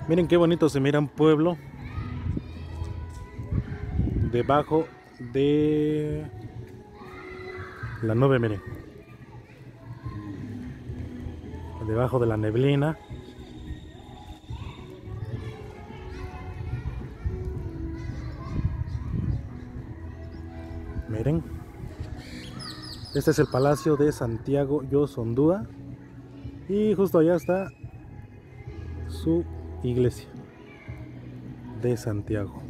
Miren qué bonito se mira un pueblo debajo de la nube, miren. Debajo de la neblina. Miren. Este es el Palacio de Santiago Yoshondúa. Y justo allá está su iglesia de Santiago.